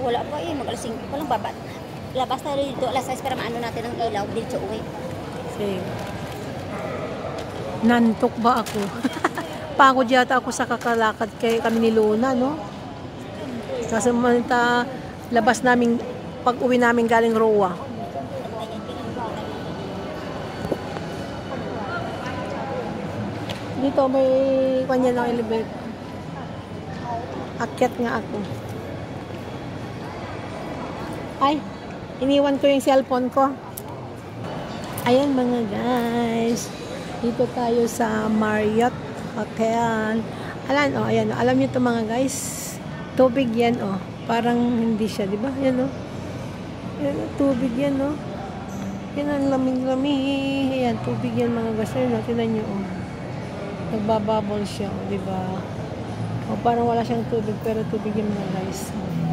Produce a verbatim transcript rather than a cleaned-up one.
wala pa eh. Mag-alas singko pa lang. Babat. Labas tayo dito. Alas sais para maano natin ang ilaw. Dito uwi. Sige. Nantok ba ako? Pagod yata ako sa kakalakad kay kami ni Luna, no? Kasi manita, labas namin, pag uwi namin galing Roa. Dito may kanya ng elevator. Akyat nga ako. Ay, iniwan ko yung cellphone ko. Ayan mga guys. Dito tayo sa Marriott Hotel. Alam, oh, ayan, oh. Alam niyo to mga guys. Tubig yan, oh. Parang hindi siya, di ba? Ayan, oh. Ayan, oh, tubig yan, oh. Yan ang lamig-lamig. Ayan, tubig yan mga guys. Ayan, oh, tinan nyo, oh. Nagbabubble siya, oh, di ba? Oh, parang wala siyang tubig, pero tubig yan mga guys. Oh.